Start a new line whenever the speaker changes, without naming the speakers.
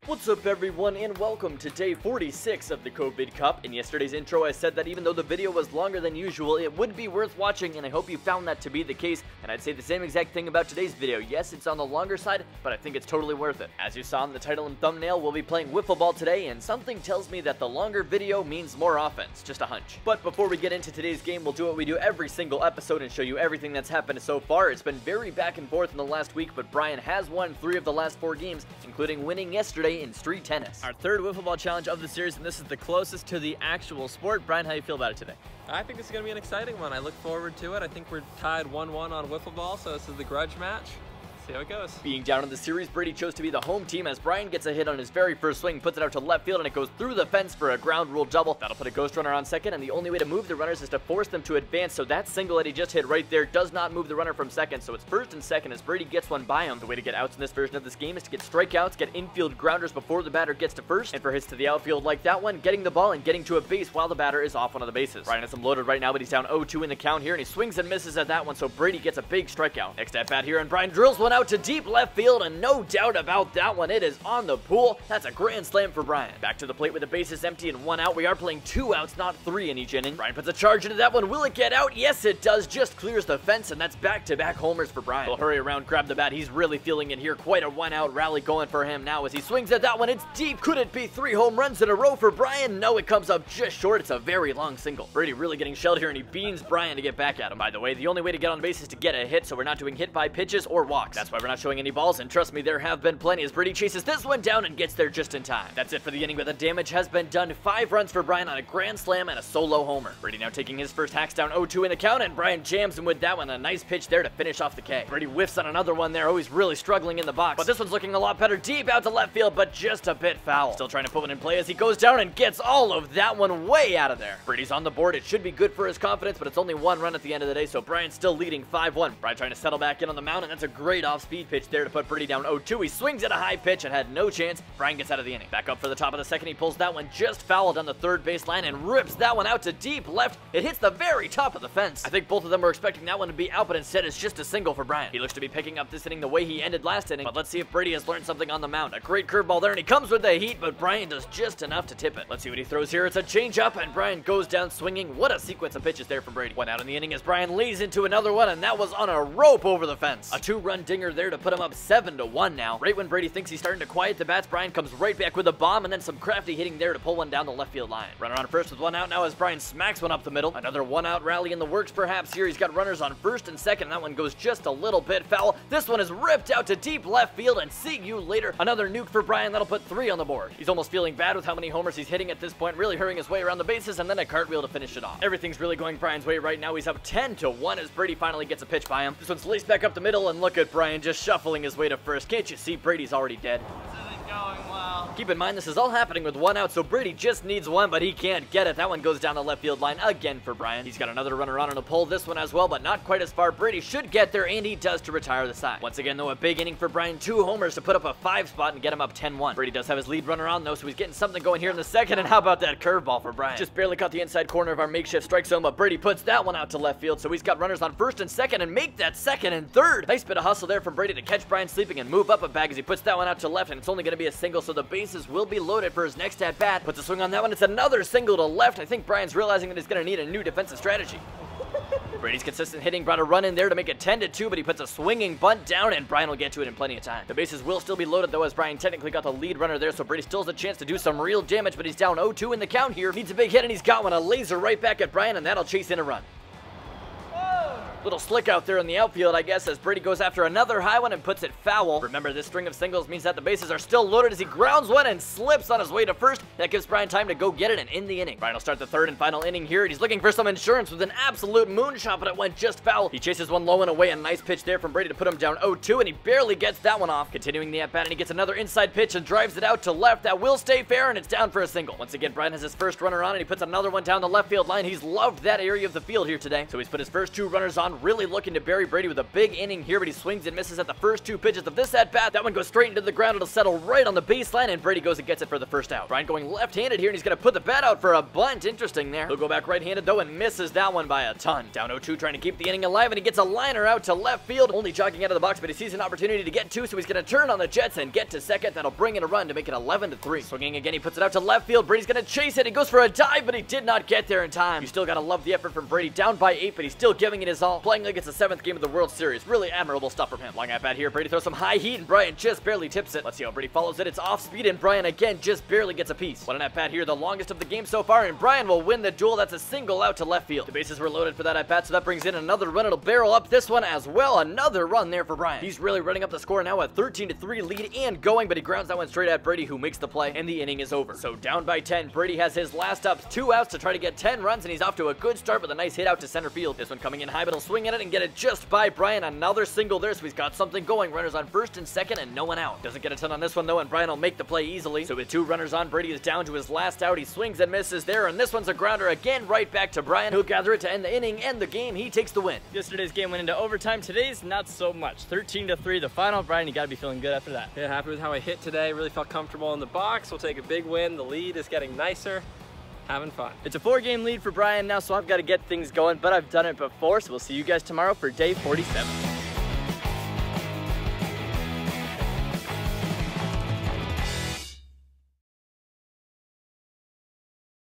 What's up everyone, and welcome to day 46 of the COVID Cup. In yesterday's intro I said that even though the video was longer than usual, it would be worth watching, and I hope you found that to be the case, and I'd say the same exact thing about today's video. Yes, it's on the longer side, but I think it's totally worth it. As you saw in the title and thumbnail, we'll be playing wiffle ball today, and something tells me that the longer video means more offense. Just a hunch. But before we get into today's game, we'll do what we do every single episode and show you everything that's happened so far. It's been very back and forth in the last week, but Brian has won 3 of the last 4 games, including winning yesterday in street tennis. Our third wiffle ball challenge of the series, and this is the closest to the actual sport. Brian, how do you feel about it today?
I think this is going to be an exciting one. I look forward to it. I think we're tied 1-1 on wiffle ball, so this is the grudge match. See how it goes. Being
down in the series, Brady chose to be the home team as Brian gets a hit on his very first swing, puts it out to left field, and it goes through the fence for a ground rule double. That'll put a ghost runner on second, and the only way to move the runners is to force them to advance, so that single that he just hit right there does not move the runner from second, so it's first and second as Brady gets one by him. The way to get outs in this version of this game is to get strikeouts, get infield grounders before the batter gets to first, and for hits to the outfield like that one, getting the ball and getting to a base while the batter is off one of the bases. Brian has him loaded right now, but he's down 0-2 in the count here, and he swings and misses at that one, so Brady gets a big strikeout. Next at bat here, and Brian drills one out to deep left field, and no doubt about that one, it is on the pool. That's a grand slam for Brian. Back to the plate with the bases empty and 1 out. We are playing 2 outs, not 3 in each inning. Brian puts a charge into that one. Will it get out? Yes, it does. Just clears the fence, and that's back-to-back homers for Brian. He'll hurry around, grab the bat. He's really feeling it here. Quite a 1-out rally going for him now as he swings at that one. It's deep. Could it be 3 home runs in a row for Brian? No, it comes up just short. It's a very long single. Brady really getting shelled here, and he beans Brian to get back at him. By the way, the only way to get on base is to get a hit, so we're not doing hit by pitches or walks. That's why we're not showing any balls, and trust me, there have been plenty as Brady chases this one down and gets there just in time. That's it for the inning, but the damage has been done. 5 runs for Brian on a grand slam and a solo homer. Brady now taking his first hacks down 0-2 in the count, and Brian jams him with that one. A nice pitch there to finish off the K. Brady whiffs on another one there. Oh, he's really struggling in the box, but this one's looking a lot better. Deep out to left field, but just a bit foul. Still trying to put one in play as he goes down and gets all of that one way out of there. Brady's on the board. It should be good for his confidence, but it's only 1 run at the end of the day, so Brian's still leading 5-1. Brian trying to settle back in on the mound, and that's a great off-speed pitch there to put Brady down 0-2. He swings at a high pitch and had no chance. Brian gets out of the inning. Back up for the top of the second. He pulls that one just foul down the third baseline and rips that one out to deep left. It hits the very top of the fence. I think both of them were expecting that one to be out, but instead it's just a single for Brian. He looks to be picking up this inning the way he ended last inning, but let's see if Brady has learned something on the mound. A great curveball there, and he comes with the heat, but Brian does just enough to tip it. Let's see what he throws here. It's a changeup, and Brian goes down swinging. What a sequence of pitches there from Brady. 1 out in the inning as Brian lays into another one, and that was on a rope over the fence. A 2-run dinger there to put him up 7-1 now. Right when Brady thinks he's starting to quiet the bats, Brian comes right back with a bomb, and then some crafty hitting there to pull one down the left field line. Runner on first with 1 out now as Brian smacks one up the middle. Another 1-out rally in the works perhaps here. He's got runners on first and second, and that one goes just a little bit foul. This one is ripped out to deep left field, and see you later. Another nuke for Brian. That'll put 3 on the board. He's almost feeling bad with how many homers he's hitting at this point, really hurrying his way around the bases, and then a cartwheel to finish it off. Everything's really going Brian's way right now. He's up 10-1 as Brady finally gets a pitch by him. This one's laced back up the middle, and look at Brian just shuffling his way to first. Can't you see Brady's already dead?
going well.
Keep in mind, this is all happening with 1 out, so Brady just needs 1, but he can't get it. That one goes down the left field line again for Brian. He's got another runner on a pull this one as well, but not quite as far. Brady should get there, and he does to retire the side. Once again, though, a big inning for Brian. 2 homers to put up a 5 spot and get him up 10-1. Brady does have his lead runner on, though, so he's getting something going here in the second, and how about that curveball for Brian? Just barely caught the inside corner of our makeshift strike zone, but Brady puts that one out to left field, so he's got runners on first and second, and make that second and third. Nice bit of hustle there from Brady to catch Brian sleeping and move up a bag as he puts that one out to left, and it's only going to be a single, so the bases will be loaded for his next at-bat. Puts a swing on that one. It's another single to left. I think Brian's realizing that he's going to need a new defensive strategy. Brady's consistent hitting brought a run in there to make it 10-2, but he puts a swinging bunt down, and Brian will get to it in plenty of time. The bases will still be loaded, though, as Brian technically got the lead runner there, so Brady still has a chance to do some real damage, but he's down 0-2 in the count here. Needs a big hit, and he's got one. A laser right back at Brian, and that'll chase in a run. Little slick out there in the outfield, I guess, as Brady goes after another high one and puts it foul. Remember, this string of singles means that the bases are still loaded as he grounds one and slips on his way to first. That gives Brian time to go get it and end the inning. Brian will start the third and final inning here, and he's looking for some insurance with an absolute moonshot, but it went just foul. He chases one low and away. A nice pitch there from Brady to put him down 0-2, and he barely gets that one off. Continuing the at-bat, and he gets another inside pitch and drives it out to left. That will stay fair, and it's down for a single. Once again, Brian has his first runner on, and he puts another one down the left field line. He's loved that area of the field here today, so he's put his first 2 runners on down, really looking to bury Brady with a big inning here, but he swings and misses at the first 2 pitches of this at-bat. That one goes straight into the ground. It'll settle right on the baseline, and Brady goes and gets it for the first out. Bryant going left-handed here, and he's going to put the bat out for a bunt. Interesting there. He'll go back right-handed, though, and misses that one by a ton. Down 0-2, trying to keep the inning alive, and he gets a liner out to left field, only jogging out of the box, but he sees an opportunity to get 2, so he's going to turn on the Jets and get to second. That'll bring in a run to make it 11-3. Swinging again, he puts it out to left field. Brady's going to chase it. He goes for a dive, but he did not get there in time. You still got to love the effort from Brady, down by 8, but he's still giving it his all, playing like it's the 7th game of the World Series. Really admirable stuff from him. Long at bat here. Brady throws some high heat, and Bryant just barely tips it. Let's see how Brady follows it. It's off speed, and Bryant again just barely gets a piece. What an at bat here, the longest of the game so far, and Bryant will win the duel. That's a single out to left field. The bases were loaded for that at bat, so that brings in another run. It'll barrel up this one as well. Another run there for Bryant. He's really running up the score now, a 13-3 lead and going, but he grounds that one straight at Brady, who makes the play, and the inning is over. So down by 10, Brady has his last up, 2 outs to try to get 10 runs, and he's off to a good start with a nice hit out to center field. This one coming in high, but he'll swing at it and get it just by Bryant. Another single there, so he's got something going. Runners on first and second, and no one out. Doesn't get a ton on this one, though, and Bryant will make the play easily. So with 2 runners on, Brady is down to his last out. He swings and misses there, and this one's a grounder again right back to Bryant, who'll gather it to end the inning and the game. He takes the win.
Yesterday's game went into overtime. Today's not so much. 13-3, the final. Brian, you got to be feeling good after that.
Yeah, happy with how I hit today. Really felt comfortable in the box. We'll take a big win. The lead is getting nicer. Having fun.
It's a 4-game lead for Brian now, so I've got to get things going, but I've done it before, so we'll see you guys tomorrow for day 47.